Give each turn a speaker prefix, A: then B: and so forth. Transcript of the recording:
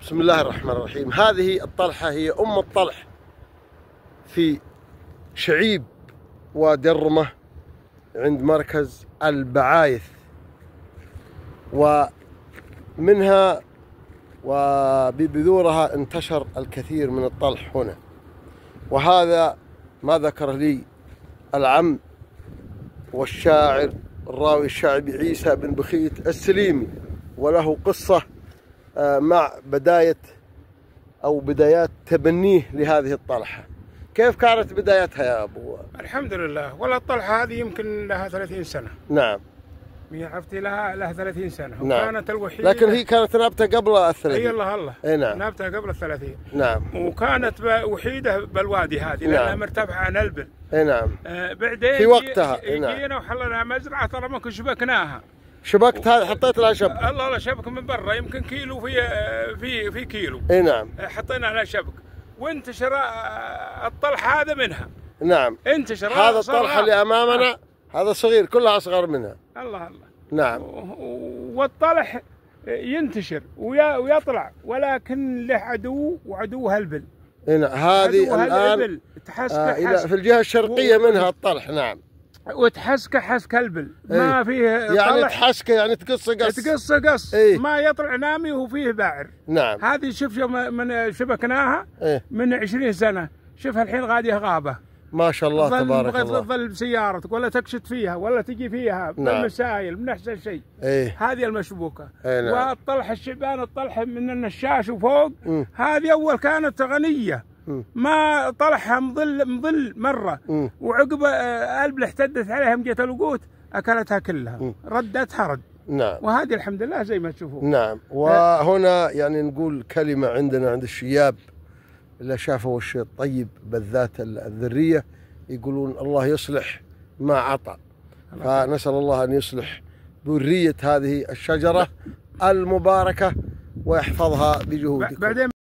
A: بسم الله الرحمن الرحيم. هذه الطلحة هي أم الطلح في شعيب ودرمة عند مركز البعايث، ومنها وببذورها انتشر الكثير من الطلح هنا. وهذا ما ذكر لي العم والشاعر الراوي الشعبي عيسى بن بخيت السليمي، وله قصة مع بدايات تبنيه لهذه الطلحة. كيف كانت بدايتها يا أبو؟
B: الحمد لله. والله الطلحة هذه يمكن لها 30 سنة.
A: نعم.
B: عرفتي لها 30 سنة.
A: نعم.
B: وكانت الوحيدة،
A: لكن هي كانت نابتة قبل ال30.
B: اي الله.
A: اي نعم.
B: نابتة قبل ال30.
A: نعم.
B: وكانت وحيدة بالوادي هذه، لأنها
A: نعم.
B: مرتفعة عن البل.
A: اي نعم.
B: بعدين
A: في وقتها
B: جينا وحلناها مزرعة، ترى ممكن شبكناها.
A: شبكت هذه، حطيت لها شبك.
B: الله شبك من برا، يمكن كيلو في كيلو.
A: اي نعم.
B: حطينا على شبك وانتشر الطلح هذا منها.
A: نعم.
B: انتشر
A: هذا الطلح اللي امامنا هذا صغير، كلها اصغر منها.
B: الله.
A: نعم.
B: والطلح ينتشر ويطلع، ولكن له عدو، وعدوه البل.
A: هنا هذه الان في الجهه الشرقيه منها الطلح. نعم.
B: وتحسكه حسك البل، ما فيه
A: يعني تحسكه، يعني تقص
B: قص. ما يطلع نامي وهو فيه باعر.
A: نعم.
B: هذه شوف من شبكناها من 20 سنه، شوفها الحين غاديه غابه.
A: ما شاء الله تبارك الله.
B: تظل بسيارتك ولا تكشت فيها ولا تجي فيها. نعم. بالمسائل من احسن شيء. هذه المشبوكه.
A: نعم.
B: والطلح الشعبان، الطلح من النشاش وفوق. هذه اول كانت غنيه، ما طلعها مظل مره. وعقب البل احتدت عليها، مجت الوقوت اكلتها كلها. ردتها رد.
A: نعم.
B: وهذه الحمد لله زي ما تشوفون.
A: نعم. وهنا يعني نقول كلمه عندنا عند الشياب اللي شافوا الشيء الطيب بالذات الذريه، يقولون الله يصلح ما عطى. فنسال الله ان يصلح ذريه هذه الشجره المباركه ويحفظها بجهودكم.